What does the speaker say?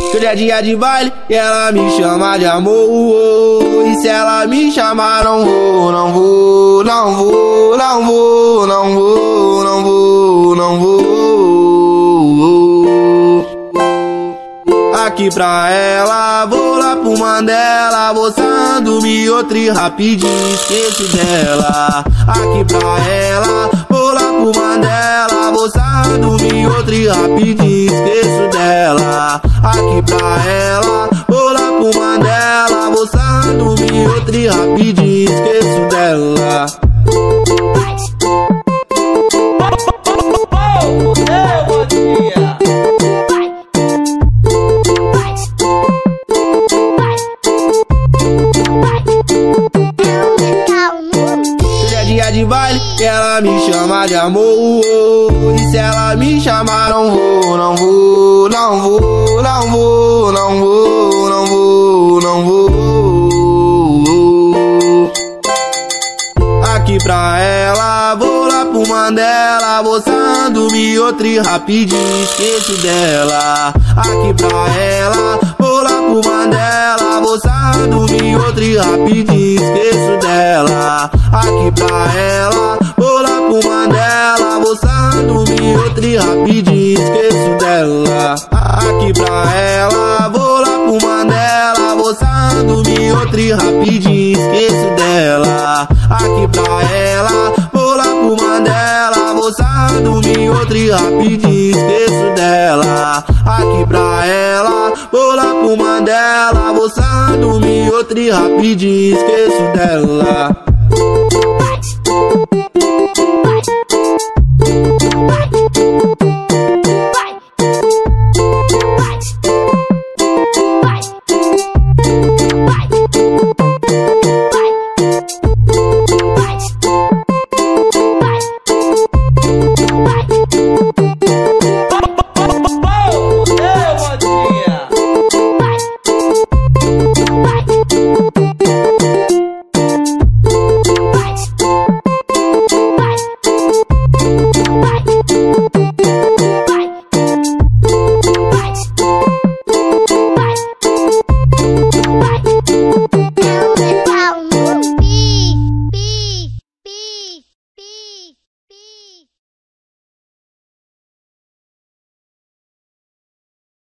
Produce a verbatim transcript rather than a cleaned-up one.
Hoje é dia de baile e ela me chama de amor. E se ela me chamar, não vou, não vou, não vou, não vou, não vou, não vou, não vou. Aqui pra ela, vou lá pro Mandela, moçando me outro rapidinho, esqueço dela. Aqui pra ela, vou lá pro Mandela, moçando me outro rapidinho, esqueço dela. Aqui pra ela, vou lá pro Mandela, moçando me outro rapidinho, esqueço dela. Dia de baile e ela me chama de amor. E se ela me chamar, não vou, não vou, não vou, não vou, não vou, não vou, não vou. Aqui pra ela, vou lá pro Mandela, moçando me outro rapidinho, esqueço dela. Aqui pra ela, vou lá pro Mandela, moçando me outro rapidinho, esqueço dela. Aqui pra ela, vou lá pro Mandela, moçando me outro rapidinho, esqueço dela. Aqui pra ela, vou lá pro Mandela, moçando me outro rapidinho, esqueço dela. Aqui pra ela, vou lá pro Mandela, moçando me outro rapidinho, esqueço dela. Aqui pra ela, vou lá pro Mandela, moçando me outro rapidinho, esqueço dela.